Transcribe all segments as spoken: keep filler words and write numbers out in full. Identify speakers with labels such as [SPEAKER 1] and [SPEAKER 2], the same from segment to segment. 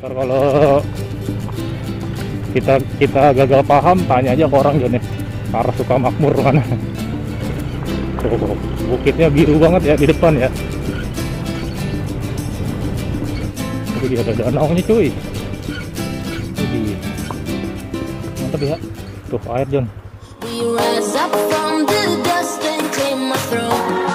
[SPEAKER 1] Ntar kalau kita kita gagal paham, tanya aja ke orang Jon ya, arah Sukamakmur mana. Tuh, bukitnya biru banget ya di depan ya. Jadi ada danaunya cuy. Jadi mantap ya. Tuh air Jon.
[SPEAKER 2] We rise up from the dust and claim our throne.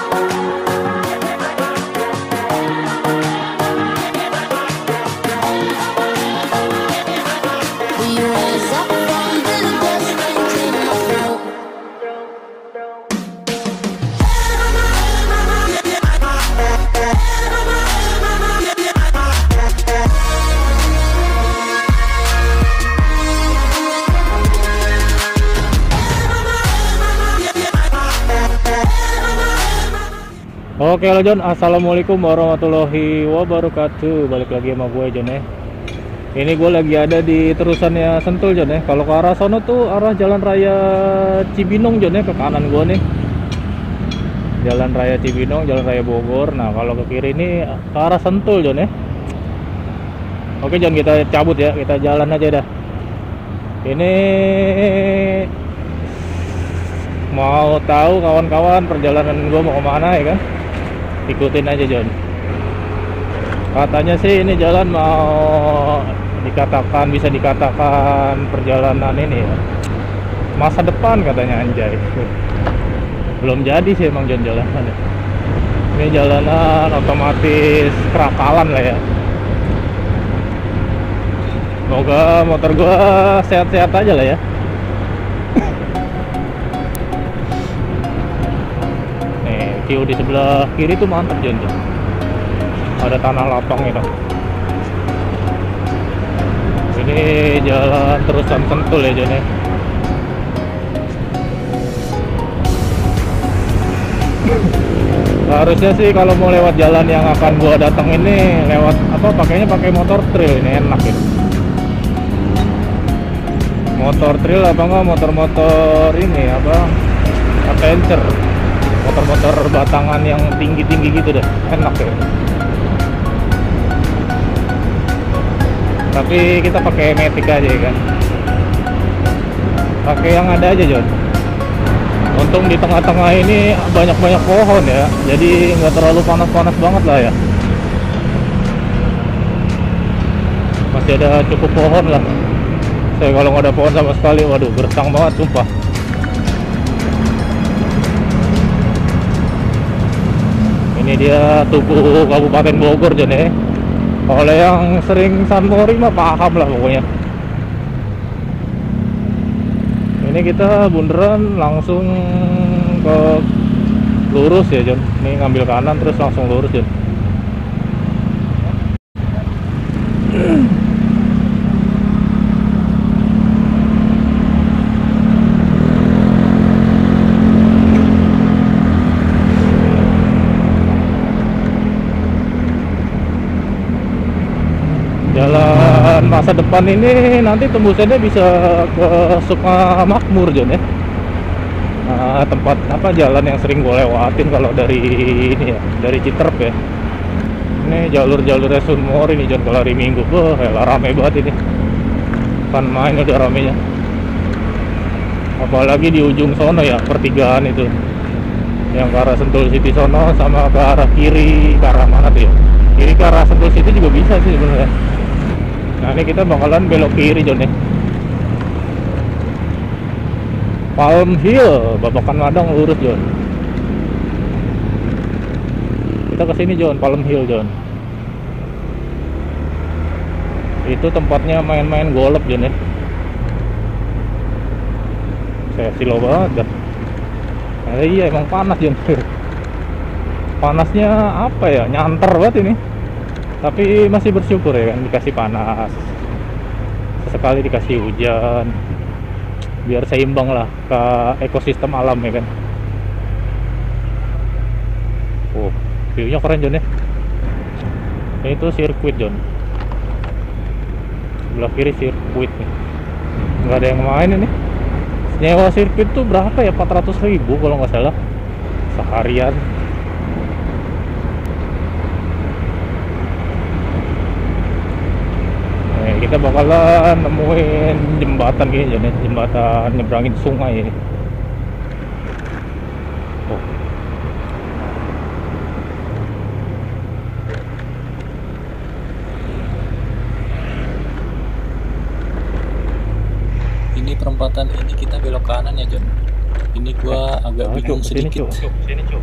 [SPEAKER 2] We rise up from the dust and claim our throne.
[SPEAKER 1] Oke halo Jon, assalamualaikum warahmatullahi wabarakatuh. Balik lagi sama gue Jon ya. Ini gue lagi ada di terusannya Sentul Jon ya. Kalau ke arah sono tuh arah Jalan Raya Cibinong Jon ya, ke kanan gue nih. Jalan Raya Cibinong, Jalan Raya Bogor. Nah kalau ke kiri ini ke arah Sentul Jon ya. Oke Jon, kita cabut ya, kita jalan aja dah. Ini mau tahu kawan-kawan perjalanan gue mau kemana ya kan? Ikutin aja Jon. Katanya sih ini jalan mau dikatakan, bisa dikatakan perjalanan ini ya, masa depan katanya, anjay. Belum jadi sih emang Jon jalanan. Ini jalanan otomatis kerakalan lah ya. Semoga motor gua sehat-sehat aja lah ya. View di sebelah kiri tuh mantap Jon tuh. Ada tanah lapang itu. Ini jalan terusan Sentul ya Jon ya. Harusnya sih kalau mau lewat jalan yang akan gua datang ini lewat apa, pakainya pakai motor trail, ini enak ya. Motor trail apa enggak motor-motor ini apa, adventure, motor-motor batangan yang tinggi-tinggi gitu deh, enak ya. Tapi kita pakai Matic aja ya kan, pakai yang ada aja Jon. Untung di tengah-tengah ini banyak-banyak pohon ya, jadi nggak terlalu panas-panas banget lah ya. Masih ada cukup pohon lah. Saya kalau nggak ada pohon sama sekali, waduh gersang banget sumpah. Ini dia Tugu Kabupaten Bogor Jon ya. Oleh yang sering San Mori mah paham lah pokoknya. Ini kita bundaran langsung ke lurus ya Jon. Ini ngambil kanan terus langsung lurus Jon. Jalan masa depan ini nanti tembusannya bisa ke Sukamakmur Jon ya. Nah, tempat apa jalan yang sering gue lewatin kalau dari ini ya, dari Citerep ya. Ini jalur-jalurnya Sunmori ini Jon, kalau hari Minggu wah ya rame banget ini. Kan main udah ramenya. Apalagi di ujung sono ya, pertigaan itu. Yang ke arah Sentul City sono sama ke arah kiri, ke arah mana tuh ya? Kiri ke arah Sentul City juga bisa sih sebenarnya. Nah ini kita bakalan belok kiri Jon ya. Palm Hill, Babakan Madang lurus Jon. Kita kesini Jon, Palm Hill Jon. Itu tempatnya main-main golf Jon ya. Saya silo banget dah. Nah, iya emang panas Jon. Panasnya apa ya, nyanter banget ini. Tapi masih bersyukur ya kan, dikasih panas, sesekali dikasih hujan, biar seimbang lah ke ekosistem alam ya kan. Oh, view-nya keren Jon ya. Ini tuh sirkuit Jon. Sebelah kiri sirkuit nih. Nggak ada yang main ini. Nyewa sirkuit tuh berapa ya? empat ratus ribu kalau nggak salah seharian. kita bakalan nemuin jembatan gini nih, jembatan nyebrangin sungai ini. Oh.
[SPEAKER 3] Ini perempatan ini kita belok kanan ya John. Ini gua agak
[SPEAKER 1] Oh,
[SPEAKER 3] bingung
[SPEAKER 1] Cuk, sini,
[SPEAKER 3] sedikit.
[SPEAKER 1] Cuk. Cuk, sini, Cuk.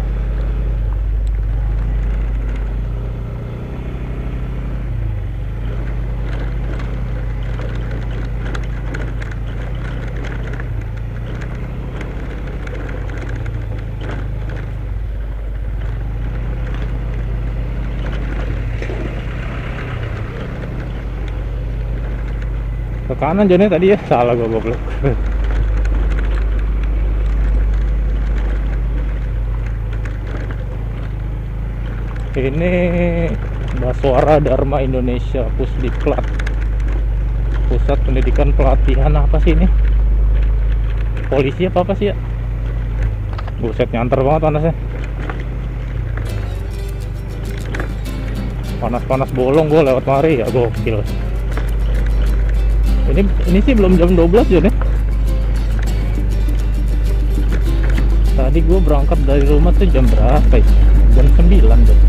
[SPEAKER 1] Ke kanan Jone tadi ya, salah gua goblok. Ini Baswara Dharma Indonesia Pusdiklat, Pusat Pendidikan Pelatihan apa sih ini? Polisi apa apa sih ya? Buset, nyanter banget panasnya. Panas-panas bolong gue lewat mari ya, gokil. Ini ini sih belum jam dua belas Jon ya. Tadi gue berangkat dari rumah tuh jam berapa ya? Jam sembilan Jon.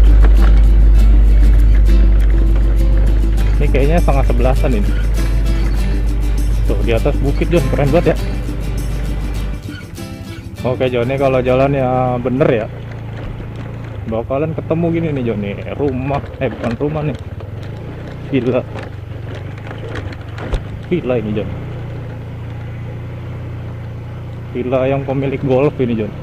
[SPEAKER 1] Ini kayaknya setengah sebelasan ini. Tuh di atas bukit Jon, keren banget ya. Oke Jon, ini kalau jalan ya bener ya, bakalan ketemu gini nih Jon nih, rumah, eh bukan rumah nih, villa. Villa ini Jon. Villa yang pemilik golf ini Jon.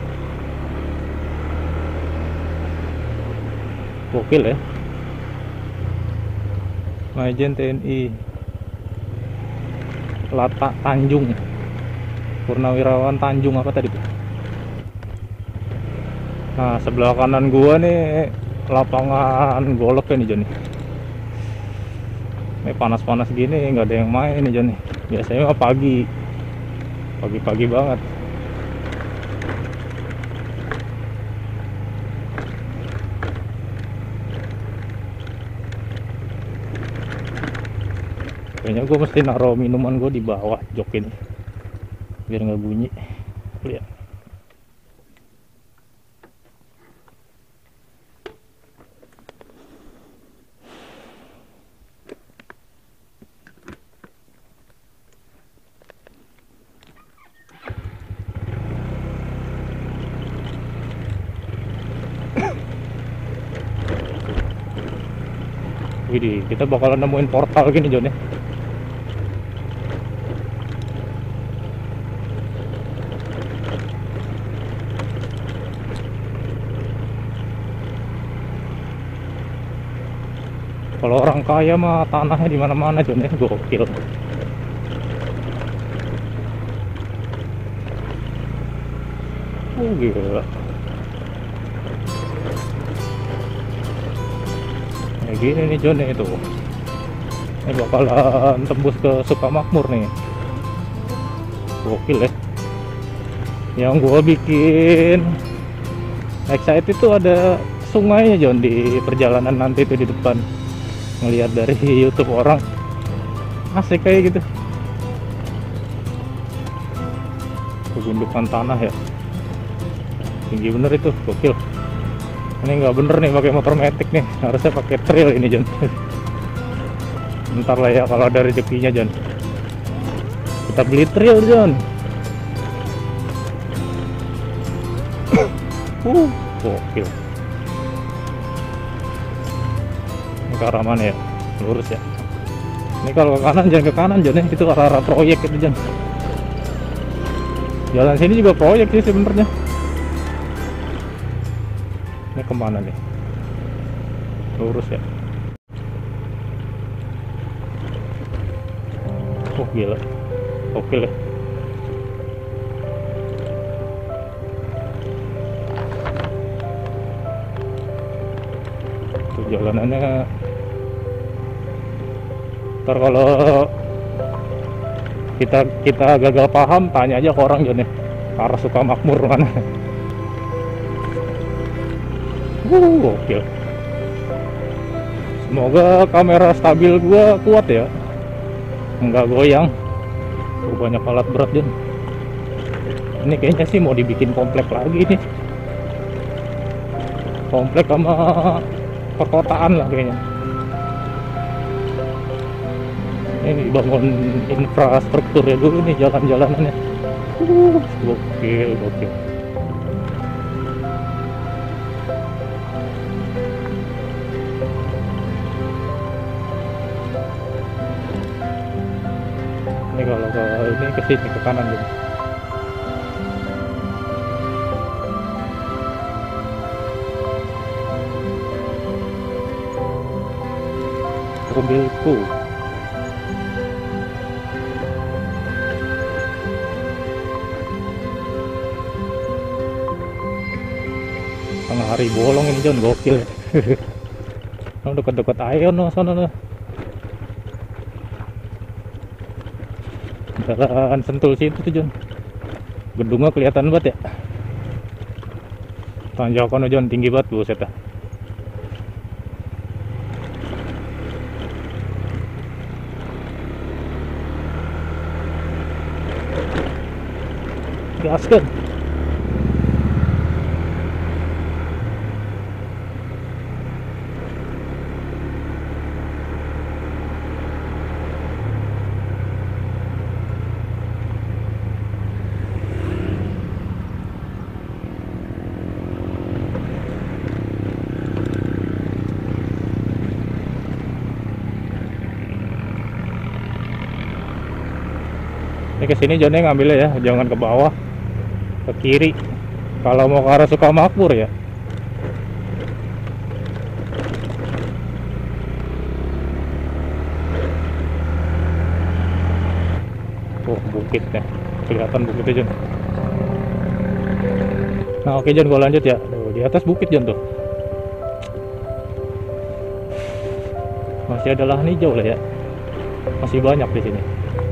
[SPEAKER 1] Gokil ya. Majen T N I Lata Tanjung, Purnawirawan Tanjung apa tadi tuh? Nah sebelah kanan gua nih lapangan golf ya nih Jon. Ini panas-panas gini nggak ada yang main nih Jon. Biasanya mah pagi, pagi-pagi banget. Kayaknya gue mesti naruh minuman gue di bawah jok ini biar nggak bunyi. Lihat. Widih, kita bakalan nemuin portal gini Jon ya. Kalau orang kaya mah tanahnya di mana-mana Jon ya, gokil. Oh gila. Kayak gini nih Jon itu. Ini bakalan tembus ke Sukamakmur nih. Gokil ya. Yang gua bikin excited itu ada sungainya Jon di perjalanan nanti tuh di depan. Ngelihat dari YouTube orang asik kayak gitu. Kegundukan tanah ya, tinggi bener itu, gokil. Ini nggak bener nih pakai motor metik nih, harusnya pakai trail ini Jon. Ntar lah ya kalau ada rezekinya Jon, kita beli trail Jon. uh gokil. Ke arah mana ya? Lurus ya. Ini kalau ke kanan jangan ke kanan Jon ya, itu arah-arah proyek itu Jon. Jalan sini juga proyek sih sebenarnya. Ini kemana nih? Lurus ya. Oh gila, oke lah. Tuh jalanannya. Ntar kalau kita kita gagal paham, tanya aja ke orang Jon ya, arah Sukamakmur mana. Uh, gokil. Semoga kamera stabil gua kuat ya. nggak goyang. Tuh, banyak alat berat Jon. Ini kayaknya sih mau dibikin komplek lagi nih, komplek sama perkotaan lah kayaknya. Ini bangun infrastrukturnya dulu nih, jalan-jalanannya. Uh, gokil, gokil. Ini kalau ke ini ke sini ke kanan Jon. Mobilku. Tengah hari bolong ini Jon, gokil. Oh, dekat-dekat Aeon no, sana no. Jalan Sentul situ tuh Jon. Gedungnya kelihatan banget ya. Tanjakan Jon tinggi banget buset dah. Gaskan. Ini kesini Jonnya ngambilnya ya, jangan ke bawah, ke kiri. Kalau mau ke arah Sukamakmur ya. Oh, bukitnya, kelihatan bukitnya Jon. Nah oke Jon, gua lanjut ya. Tuh, di atas bukit Jon tuh. Masih ada lahan hijau lah ya. Masih banyak di sini.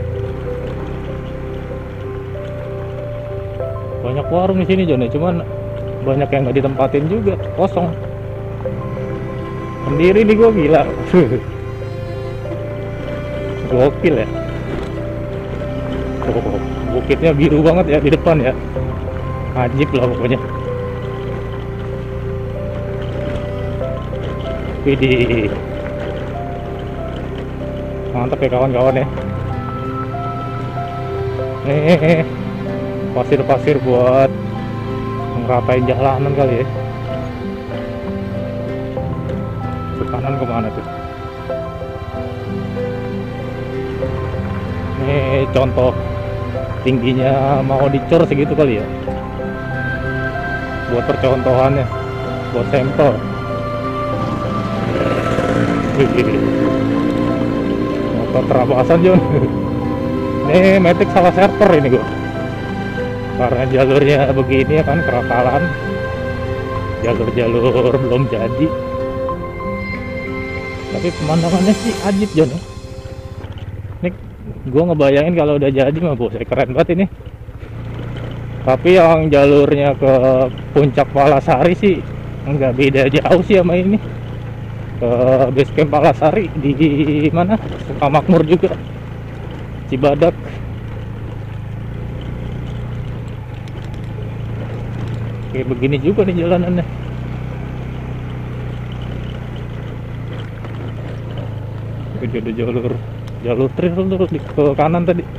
[SPEAKER 1] Banyak warung di sini Jon ya, cuman banyak yang nggak ditempatin juga, kosong. Sendiri nih gua, gila. Gokil ya. Oh, bukitnya biru banget ya di depan ya. Ajib lah pokoknya. Widih. Mantap ya kawan-kawan ya. Nih, pasir-pasir buat ngeratain jalanan kali ya. Ke kanan kemana tuh? Ini contoh tingginya mau dicor segitu kali ya. Buat percontohannya, buat sampel. Motor terabasan Jon. Ini Matic salah server ini gua. Karena jalurnya begini ya kan, kerakalan, jalur-jalur belum jadi, tapi pemandangannya sih ajib Jon. Ini gue ngebayangin kalau udah jadi mah bos, keren banget ini. Tapi yang jalurnya ke puncak Palasari sih nggak beda jauh sih sama ini, ke base camp Palasari di mana, Sukamakmur juga, Cibadak. Kayak begini juga nih jalanannya. Itu ada jalur jalur trail tuh di ke kanan tadi.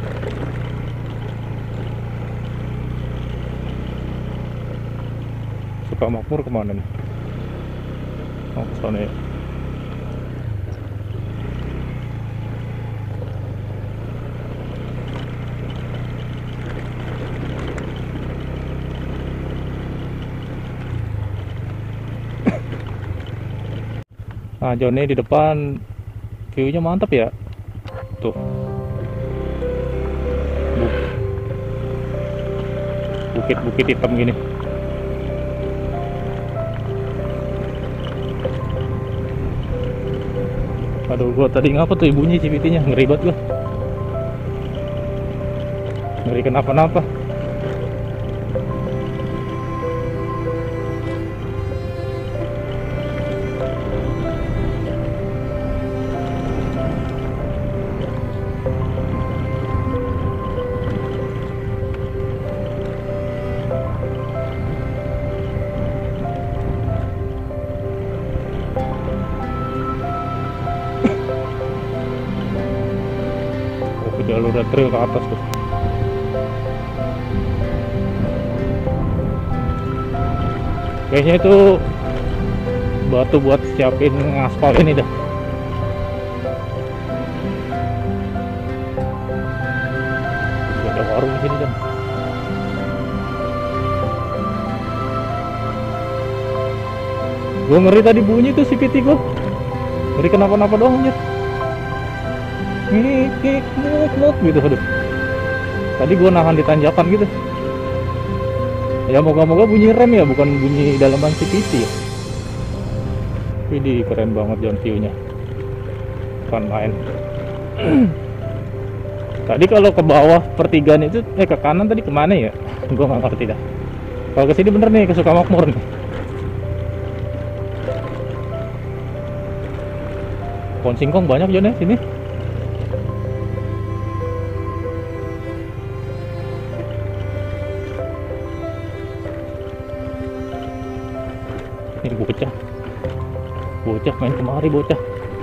[SPEAKER 1] Sukamakmur kemana nih? Oh, ke sana ya. Nah Johnny di depan view-nya mantap ya. Tuh. Bukit-bukit hitam gini. Aduh, gua tadi ngapa tuh ibunya C V T-nya, ngeri banget gua. Ngeri kenapa-napa. jalur trail ke atas tuh. Kayaknya itu batu buat siapin ngaspal ini dah. Ada warung di sini kan. Gue ngeri tadi bunyi tuh C V T gue. Ngeri kenapa-napa doang anjir. Ngik ngik mut mut gitu, aduh. Tadi gue nahan di tanjakan gitu. Ya moga-moga bunyi rem ya, bukan bunyi dalaman C V T ya. Widih, keren banget John view-nya. Bukan main. Tadi kalau ke bawah pertigaan itu, eh ke kanan tadi kemana ya? Gue nggak ngerti dah. Kalau ke sini bener nih, ke Sukamakmur nih. Pohon singkong banyak John ya sini. Ini bocah, bocah main kemari bocah.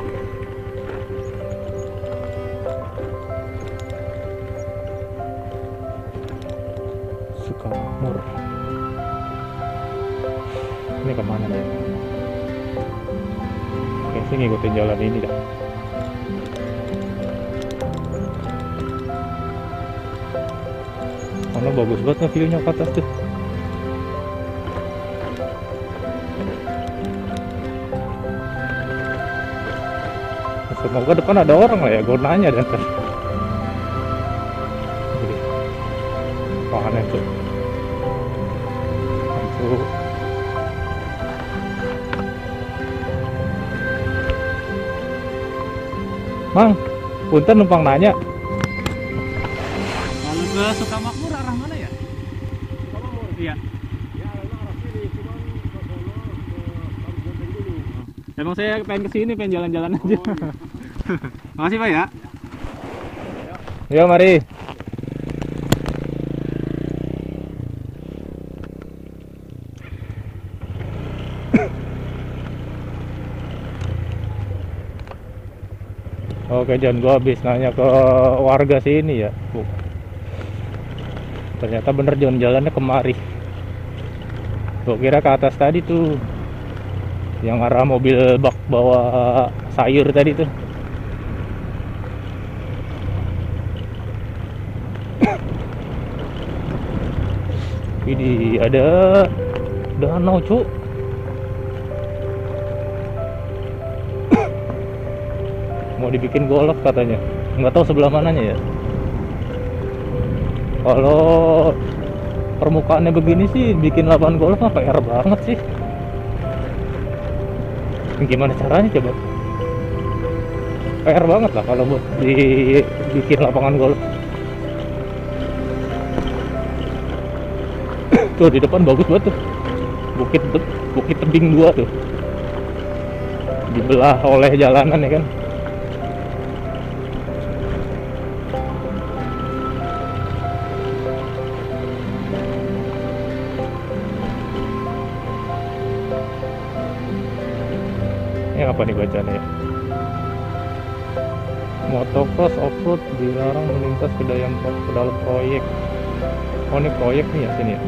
[SPEAKER 1] Sukamakmur. Ini kemana nih? Oke sih ngikutin jalan ini dah. Mana bagus banget nih view-nya ke atas tuh. Semoga depan ada orang lah ya, gue nanya dan ntar. Mana tuh? Itu. Mang, punten numpang nanya.
[SPEAKER 3] Kalau ke Sukamakmur arah mana ya? Sukamakmur? Iya.
[SPEAKER 4] Ya, arah sini, cuman ke sono ke Kabupaten dulu.
[SPEAKER 3] Emang saya pengen kesini, pengen jalan-jalan aja.
[SPEAKER 4] Oh, iya.
[SPEAKER 3] Makasih Pak ya.
[SPEAKER 1] Ya mari. Oke John, gua habis nanya ke warga sini ya. Tuh. Ternyata bener John, jalannya kemari. Gua kira ke atas tadi tuh, yang arah mobil bak bawa sayur tadi tuh. Ini ada danau cuk. Mau dibikin golf katanya, nggak tahu sebelah mananya ya. Kalau permukaannya begini sih bikin lapangan golf mah P R banget sih. Gimana caranya coba? P R banget lah kalau buat dibikin lapangan golf. Tuh di depan bagus banget tuh, bukit bukit tebing dua tuh, dibelah oleh jalanan ya kan. Ini apa nih bacanya ya? Motocross off-road dilarang melintas ke dalam ke dalam proyek. Oh ini proyek nih ya sini ya.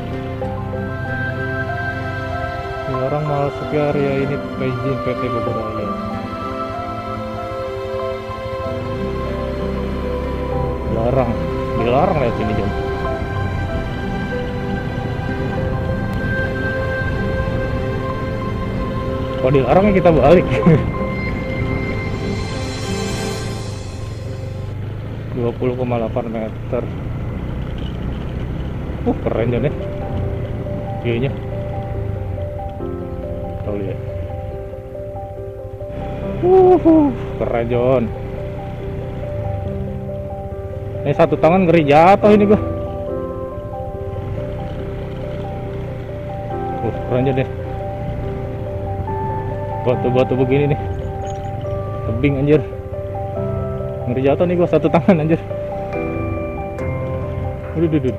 [SPEAKER 1] Dilarang memasuki area ini tanpa izin P T Bogor Raya. Dilarang, dilarang lihat sini John. Kalau dilarang ya kita balik. dua puluh koma delapan meter. Uh keren John ya view-nya. Tuh lihat. Uh, keren John. Ini satu tangan ngeri jatuh ini gua. Uh, keren John deh. Batu-batu begini nih. Tebing anjir. Ngeri jatuh nih gua satu tangan anjir. Aduh, aduh, aduh.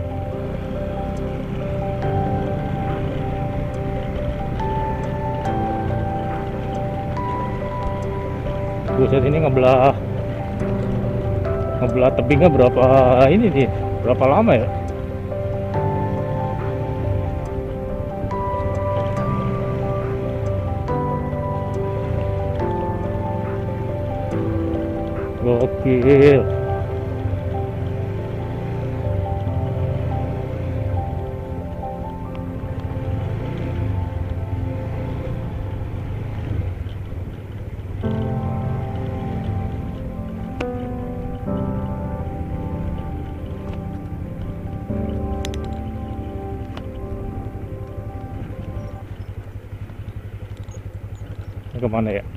[SPEAKER 1] Buset ini ngebelah Ngebelah tebingnya berapa ini nih? Berapa lama ya? Gokil. Ini kemana ya?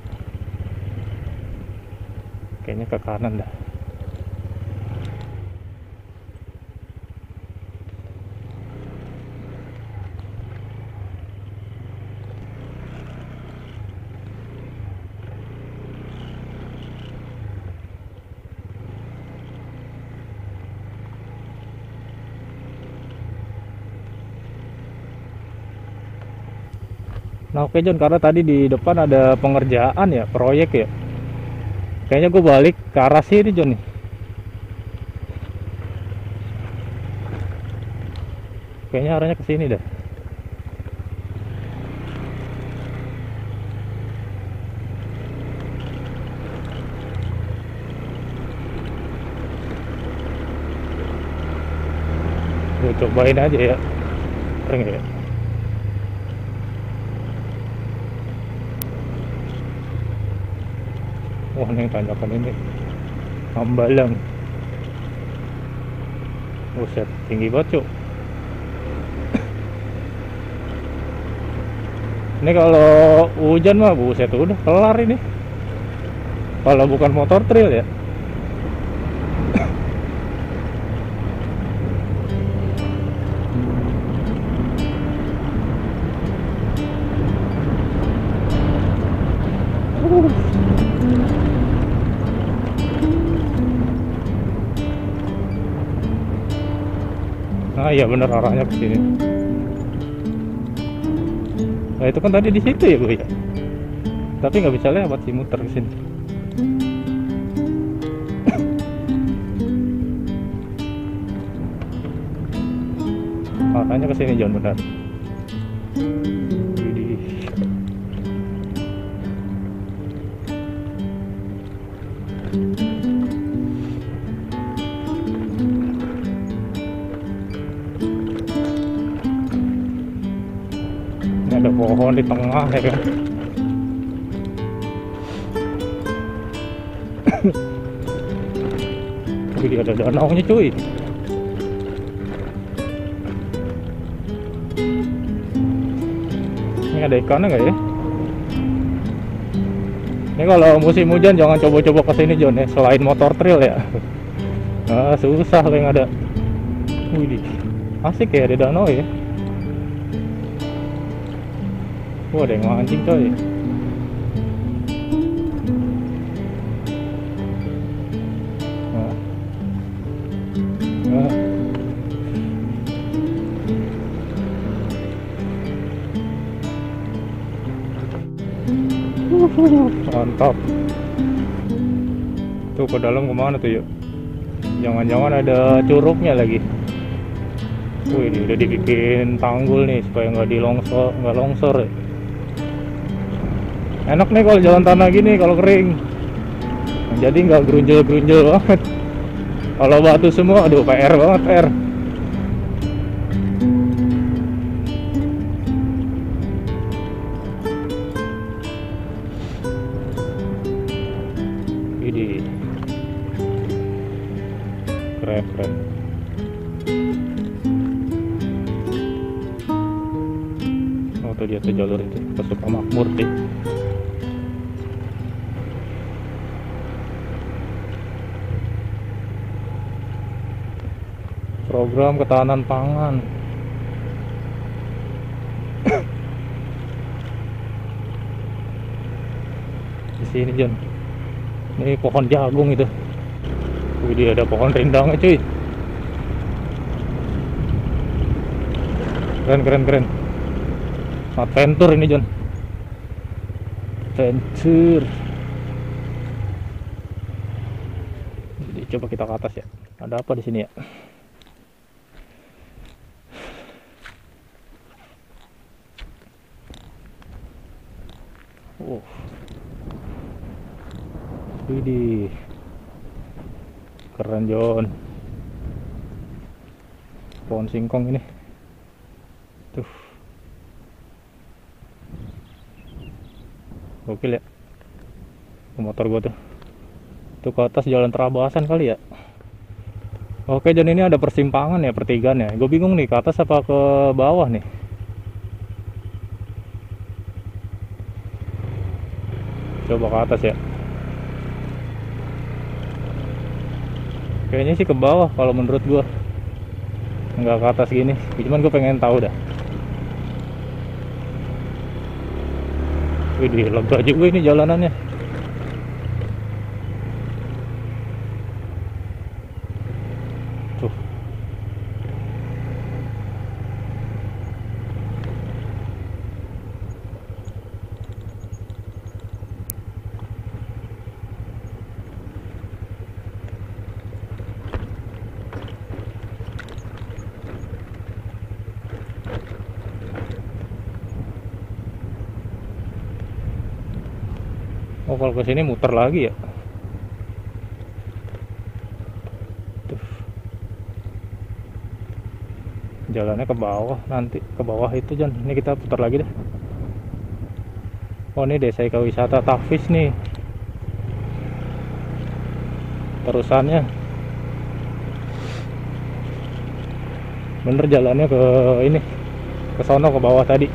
[SPEAKER 1] Kayaknya ke kanan dah. Nah oke John, karena tadi di depan ada pengerjaan ya, proyek ya. Kayaknya gue balik ke arah sini John nih. Kayaknya arahnya ke sini dah. Gue cobain aja ya. Keren ya. Wah, ini tanjakan ini Hambalang. Buset, tinggi banget cuk. Ini kalau hujan mah buset udah kelar ini. Kalau bukan motor trail ya. Nah iya bener arahnya ke sini. Nah itu kan tadi di situ ya gue ya. Tapi nggak bisa lewat sih, muter ke sini. Arahnya ke sini John, benar. Widih. Ini ada pohon di tengah ya kan. Wih, ada danaunya cuy. Ini ada ikannya nggak ya? Ini kalau musim hujan jangan coba-coba kesini John ya, selain motor trail ya. Ah, susah kalau yang ada. Wih, asik ya, ada danau ya. Wah, ada yang mancing coy. Nah. Nah. Mantap. Tuh ke dalam kemana tuh yuk? Jangan-jangan ada curugnya lagi. Wih, ini udah dibikin tanggul nih supaya nggak dilongsor, nggak longsor ya. Enak nih kalau jalan tanah gini kalau kering. Jadi nggak gerunjel-gerunjel banget. Kalau batu semua, aduh P R banget, P R. Ini keren keren. Oh tuh dia tuh jalur itu ke Sukamakmur sih. Program ketahanan pangan. Di sini John. Ini pohon jagung itu. Wih, dia ada pohon rindangnya cuy. Keren keren keren. Adventure ini John. Adventure. Jadi coba kita ke atas ya. Ada apa di sini ya? Oh. Widih. Keren Jon. Pohon singkong ini. Tuh. Gokil ya. Motor gua tuh. Tuh ke atas jalan terabasan kali ya. Oke Jon, ini ada persimpangan ya, pertigaan ya. Gue bingung nih ke atas apa ke bawah nih. Coba ke atas ya. Kayaknya sih ke bawah kalau menurut gua. Nggak ke atas gini. Cuman gue pengen tahu dah. Widih, lega juga ini jalanannya. Tuh. Oh, kalau ke sini muter lagi ya. Tuh. Jalannya ke bawah, nanti ke bawah itu Jon. Ini kita putar lagi deh. Oh, ini desa ekowisata Tafis nih. Terusannya. Bener jalannya ke ini. Ke sono, ke bawah tadi.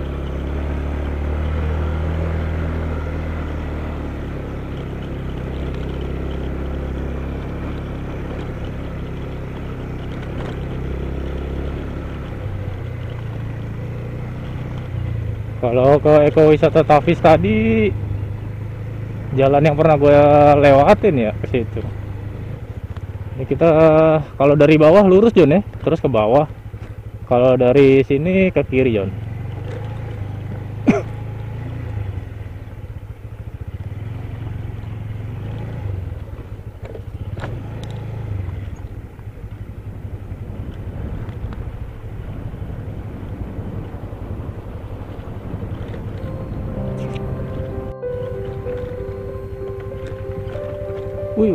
[SPEAKER 1] Kalau ke ekowisata Tafis tadi, jalan yang pernah gue lewatin ya ke situ. Ini kita kalau dari bawah lurus Jon ya, terus ke bawah. Kalau dari sini ke kiri Jon. Wih.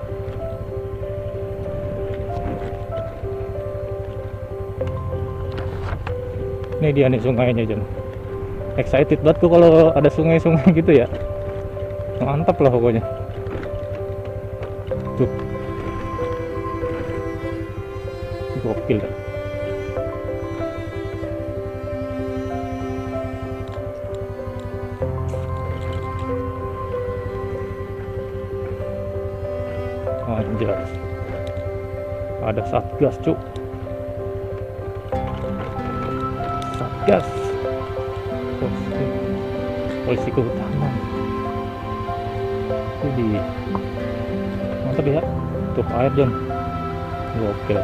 [SPEAKER 1] Ini dia nih sungainya Jon. Excited banget tuh kalau ada sungai-sungai gitu ya. Mantap lah pokoknya. Tuh. Gokil dah. Anjay. Ada satgas cuk. Satgas polisi, polisi kehutanan. Jadi mantap ya. Tuh air Jon. Gokil.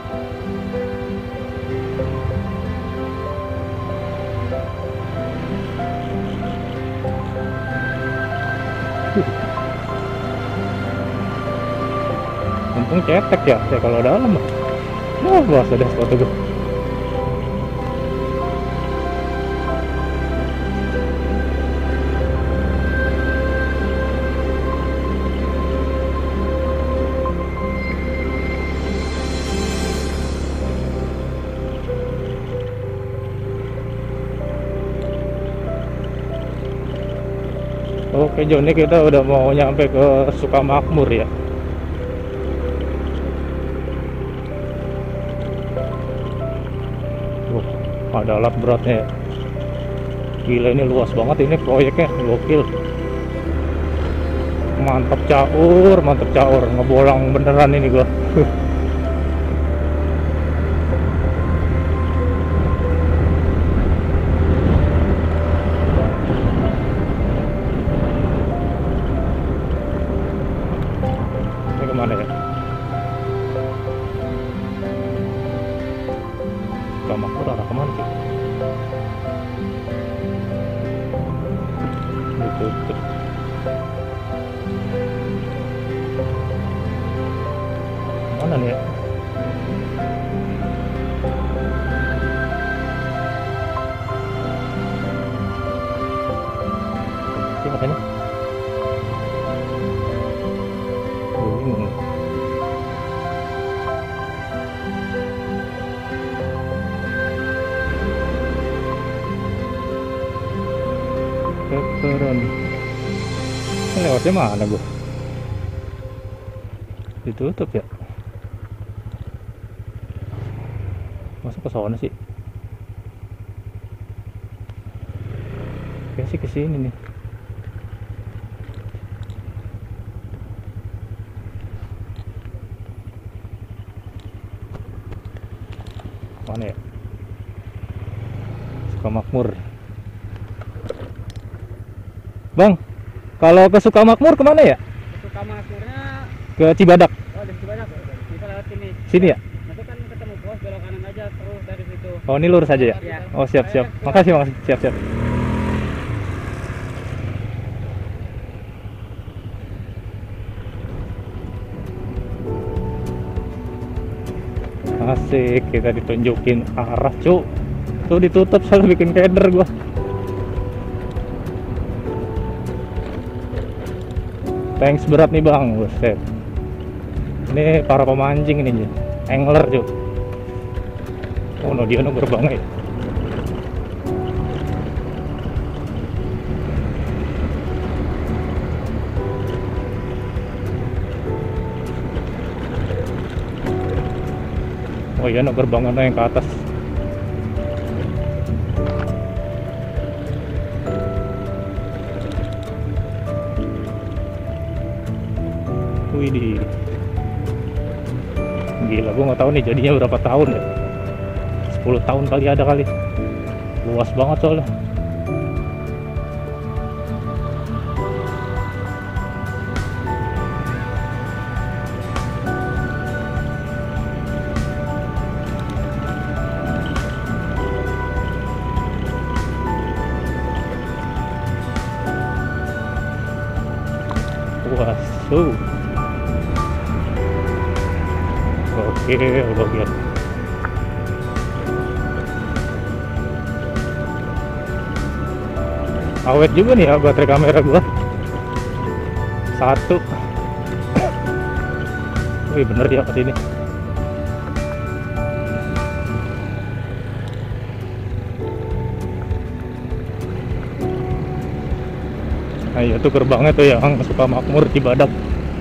[SPEAKER 1] Untung cetek ya, ya kalau dalam mah. Wah, bahasa dah sepatu gue. Oke Jon, ini kita udah mau nyampe ke Sukamakmur ya. Wah, ada alat beratnya ya. Gila, ini luas banget ini proyeknya, gokil. Mantap caur, mantap caur, ngebolang beneran ini gua. Kemana ya? Sukamakmur arah kemana sih? Ditutup. Mana nih ya? Ini makanya. Gue bingung. Pepperoni. Ini lewatnya mana gua? Ditutup ya? Masa ke sana sih? Kayaknya sih ke sini nih. Mana ya? Sukamakmur. Bang, kalau ke Sukamakmur kemana ya?
[SPEAKER 5] Sukamakmurnya
[SPEAKER 1] Ke Cibadak.
[SPEAKER 5] oh di Cibadak bisa lewat sini.
[SPEAKER 1] Sini ya?
[SPEAKER 5] Nanti kan ketemu pos belok kanan aja terus dari situ.
[SPEAKER 1] Oh, ini lurus aja ya?
[SPEAKER 5] Iya.
[SPEAKER 1] Oh, siap, siap. Makasih, makasih. Siap, siap. Asik, kita ditunjukin arah, cu. Tuh ditutup, selalu bikin keder gua. Thanks berat nih bang, buset. Ini para pemancing ini, angler cu. Oh no, dia no gerbangnya. Oh iya, no gerbangnya yang ke atas. Widih, gila, gue nggak tahu nih jadinya berapa tahun ya. Sepuluh tahun kali ada kali. Luas banget soalnya. Luas tuh. Oke, bagian. Awet juga nih ya baterai kamera gua. Satu. Wih, bener dia ke sini. Nah, itu gerbangnya tuh yang Sukamakmur Cibadak.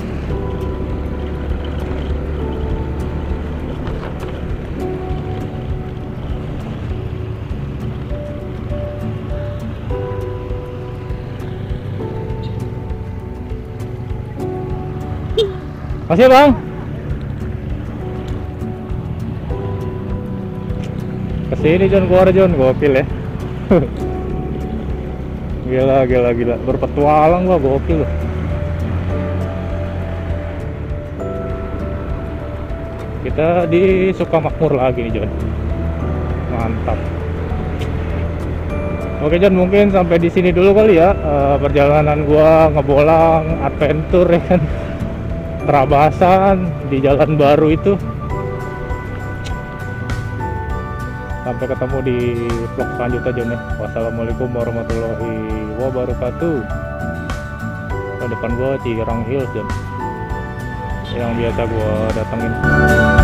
[SPEAKER 1] Makasih bang. Kesini John, keluar John, gokil ya. Gila, gila, gila, berpetualang gua, gokil loh. Kita di Sukamakmur lagi nih John. Mantap. Oke John, mungkin sampai di sini dulu kali ya uh, perjalanan gua ngebolang adventure ya kan. Terabasan di jalan baru itu. Sampai ketemu di vlog selanjutnya John ya. Wassalamualaikum warahmatullahi wabarakatuh. Ke depan gua Cirang Hills John, yang biasa gua datengin.